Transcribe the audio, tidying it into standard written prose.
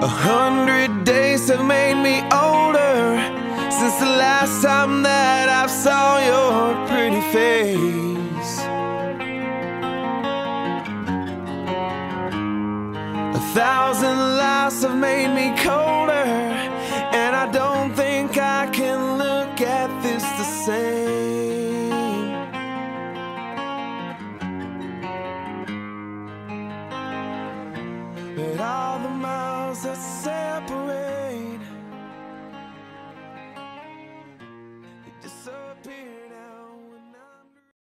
100 days have made me older since the last time that I saw your pretty face. 1,000 lives have made me colder, and I don't think I can look at this the same. But all the miles that separate